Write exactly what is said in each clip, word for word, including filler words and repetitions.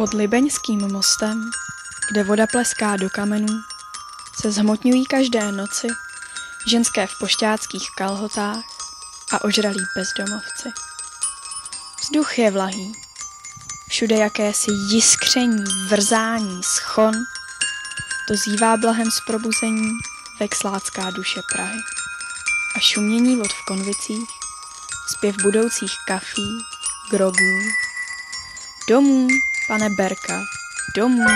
Pod Libeňským mostem, kde voda pleská do kamenů, se zhmotňují každé noci ženské v pošťáckých kalhotách a ožralí bezdomovci. Vzduch je vlahý, všude jakési jiskření, vrzání, schon, to zývá blahem z probuzení vexlácká duše Prahy. A šumění vod v konvicích, zpěv budoucích kafí, grogů. Domů, pane Berka, domů.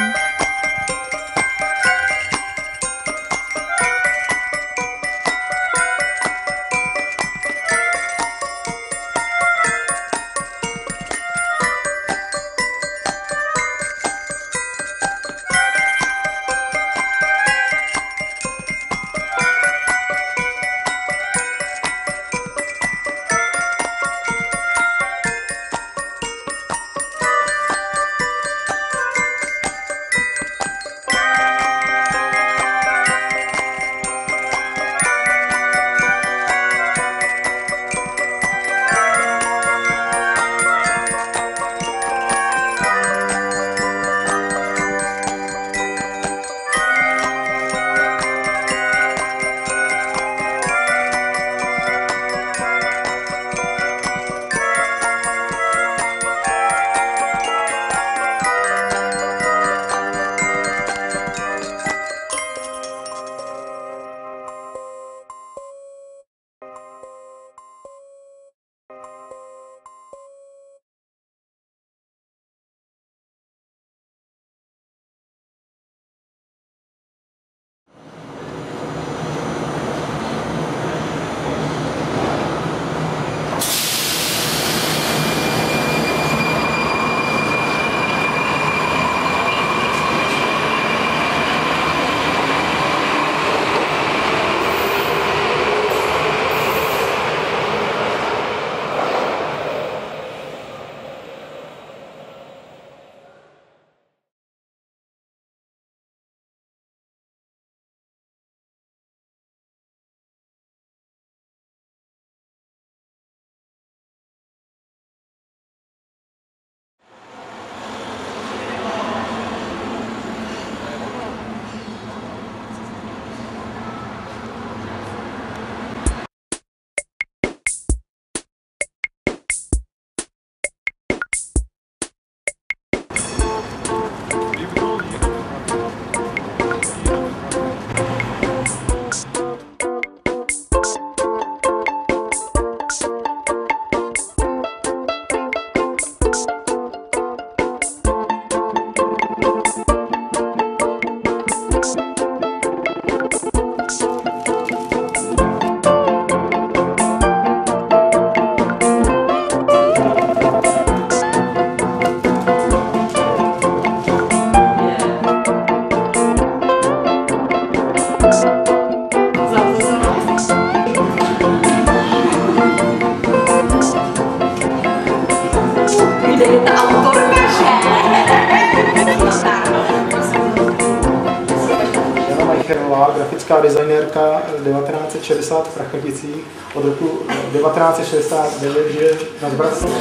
Grafická designérka devatenáct set šedesát v Prachaticích, od roku devatenáct set šedesát devět žije na Zbratě.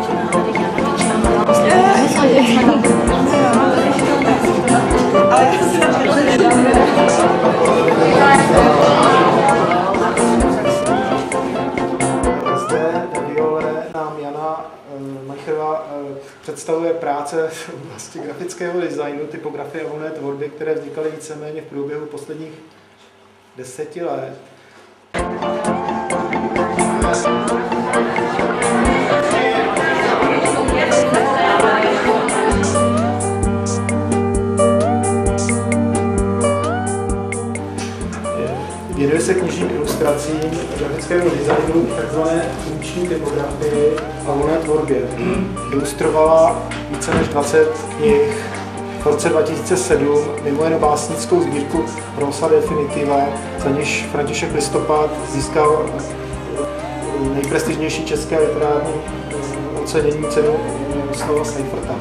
Zde na viole nám Jana Majcherová představuje práce v oblasti grafického designu, typografie a volné tvorby, které vznikaly víceméně v průběhu posledních deseti let. Věnuje se knižním ilustracím, grafickému designu, takzvané funkční typografii a volné tvorbě. Ilustrovala více než dvacet knih. V roce dva tisíce sedm mimo jen básnickou sbírku Prosa Definitiva, za níž František Listopad získal nejprestižnější české literární ocenění, cenu Slova Seiferta.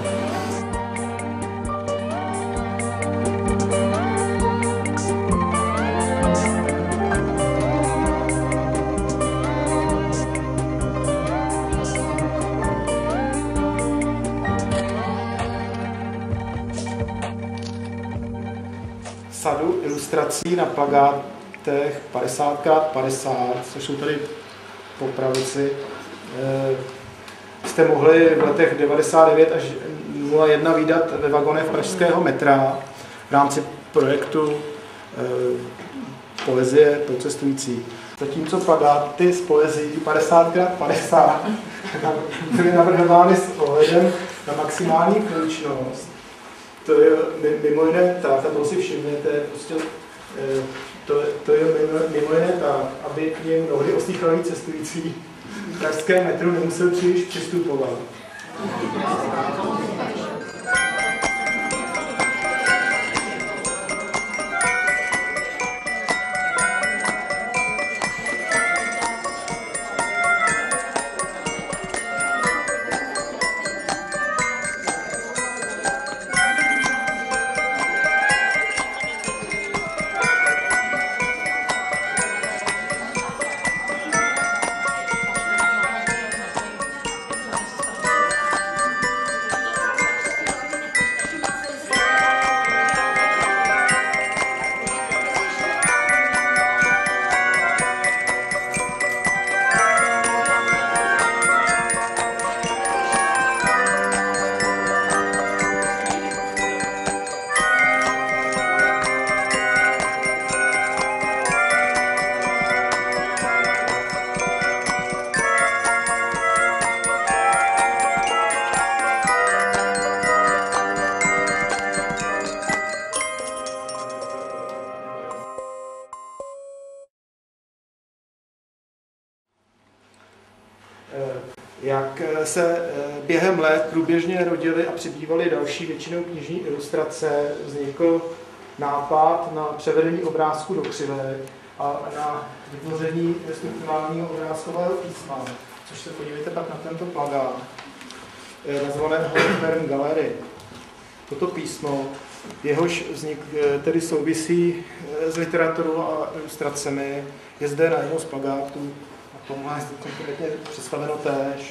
sadu ilustrací na plakátech padesát krát padesát, což jsou tady po pravici. Jste mohli v letech devadesát devět až nula jedna vydat ve vagonech pražského metra v rámci projektu Poezie pro cestující. Zatímco plakáty z poezií padesát krát padesát byly navrhovány s ohledem na maximální funkčnost. To je mimo jiné tak, a to si všimněte, prostě, to, to je mimo jiné tak, aby k nim mnohdy ostýchalí cestující v pražském metru nemusel příliš přistupovat. Jak se během let průběžně rodily a přibývaly další většinou knižní ilustrace, vznikl nápad na převedení obrázku do křivek a na vytvoření strukturálního obrázkového písma, což se podívejte pak na tento plakát, nazvaného Fern Gallery. Toto písmo, jehož vznik tedy souvisí s literaturou a ilustracemi, je zde na jednom z plakátů. A tomhle je konkrétně představeno též.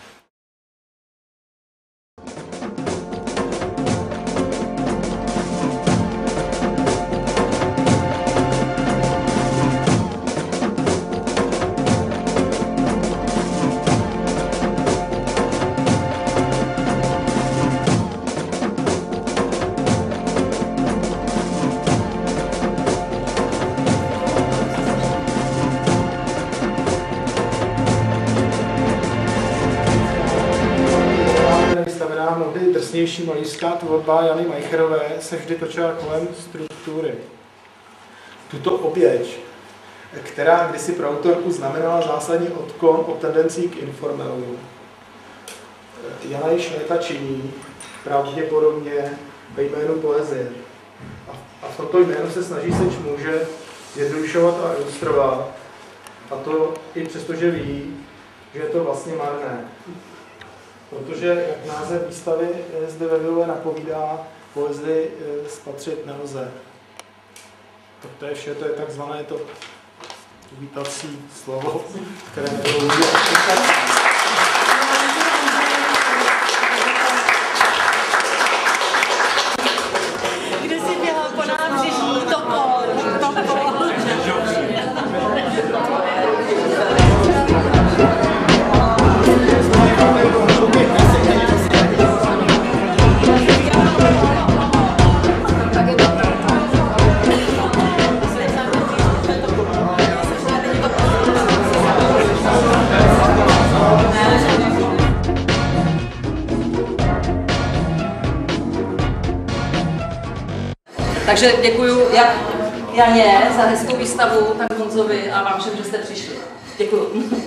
Mnohdy drsnější malířská tvorba Jany Majcherové se vždy točila kolem struktury. Tuto oběť, která kdysi pro autorku znamenala zásadní odklon od tendencí k informelu, Jana již léta činí pravděpodobně ve jménu poezie. A v tomto jménu se snaží seč může zjednodušovat a ilustrovat, a to i přesto, že ví, že je to vlastně marné. Protože, jak název výstavy zde ve Vilové napovídá, poezii spatřit nelze. Tak to je vše, to je takzvané to uvítací slovo, které nebylo lidé. Kde jsi běhal po nábřeží? Topol, topol. Takže děkuju jak Janě za hezkou výstavu, tak Honzovi a vám všem, že jste přišli. Děkuju.